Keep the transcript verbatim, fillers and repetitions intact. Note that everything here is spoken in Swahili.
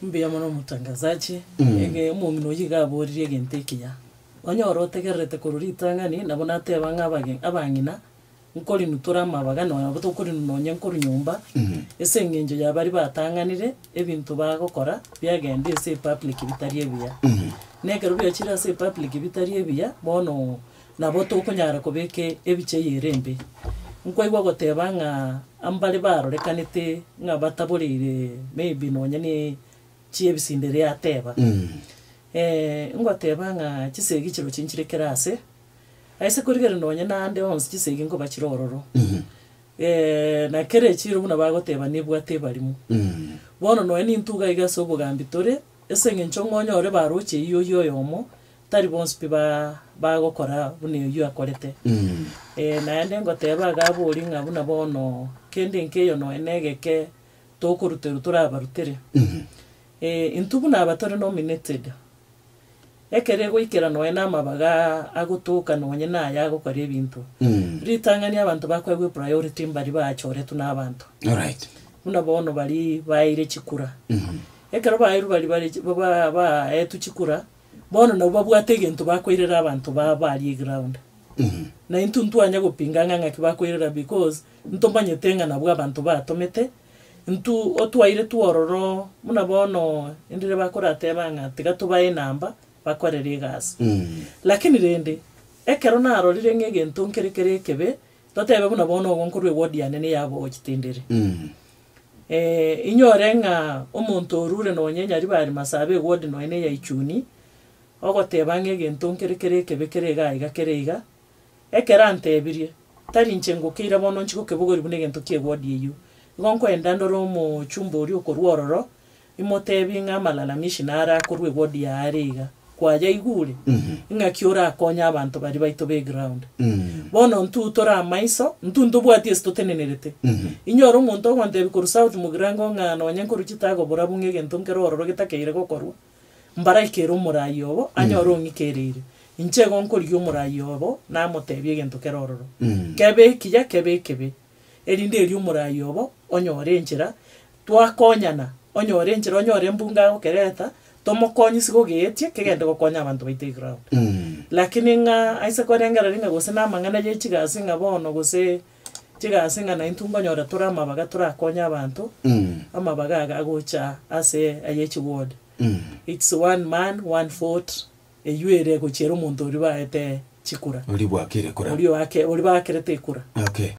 Mbia mono mutangazaji ege mumino yiga borire gentekiya onyoro otegerete kururitangani nabo nateba ng'abage abang'ina nkori nutura mabaga no abo tokori nonye nkori nyumba ese ngenjo ya bari batanganire ebintu bagokora byagende ese public bitari ebiya negero byo chira ese public bitari ebiya bono nabo tokonyara kobeke ebiche yerembe nkoigwa goteba ng'a ambali barorekanete ng'a bataborire maybe nonye ni chiebisindere yateba mm. eh ngwateba nga chisegi chiro chinchire kerase aise kurigera nonye nande onse chisegi ngo bachirororo mm -hmm. eh na kere chiro buna bagoteba nibwate barimu mm. bono no eni ntuga igaso bugambitore ese ngencho ngonyore baroche iyo yo yomo tari bonse piba bagokora bune yo akorete mm. eh naende ngoteba gabori nga buna bono kende nkeyo no enegeke tokuruteru turabarutere mm -hmm. Eh, intubu na abatore nominated. Ekere goikera no ena mabaga agutuka no nyena yago kare ebintu. Mm. Ritangani abantu bakwegwe priority mbari bachore tuna abantu. All right. Muna bono bali baire chikura. Mhm. Mm Ekero bairu bali bali baba ba etu chikura. Bono na babwate gentu bakwirira abantu ba bali ground. Mhm. Mm na intuntu anya gopinganga ngakibakwirira because ntombanye tenga nabwo abantu batomete. Ntu otwaire tuororo muna bono ndire bakora tebanga tigatubaye namba bakorere gas mm. Lakini rende ekero narorire ngege ntunkerekere kebe totebe muna bono gonkorwe wodi yanene yabo kitendere mm. Eh inyore nga omuntu orure no nyenya ari bari masabe wodi no ene ya ichuni ogoteba ngege ntunkerekere kebe kerega igakerega ekera ntebirie tari nchengo kira bono nchiko kebogori bunege ntokie wodi yeyu gonko endandoro mu chumbori okorwororo imotebi nga malalamishi nara korwe wodi ya ariga kwaje igure mm -hmm. nga kiora akonya abantu bari baito background mm -hmm. bono ntu tora maiso ntu ndobwati estotenenerete mm -hmm. inyoro umuntu okwante bikuru south mugrango nga no nyankuru kitago borabunge gento nkerororo gitakeire gokorwa mbara ikero murayobo anyoro ngikerire inche gonko ryo murayobo na motebi gento kerororo mm -hmm. kebe kija kebe kebe erinde eri umurayobo onyore enchera twakonyana onyore enchera onyore mbunga okereta tomokonyisi gogetie kegende gokonya abantu baite ground mm. Lakini nga aise korengera ringa gose na mangana je chigasi nga bono gose chigasi nga na intungo nyora turama baga turakonya abantu mm. Amabaga agagocha ase ayechi ward mm. It's one man one vote eyuere gochero muntu uri baete chikura uri bwakire kura uri wake uri bakire tekura okay.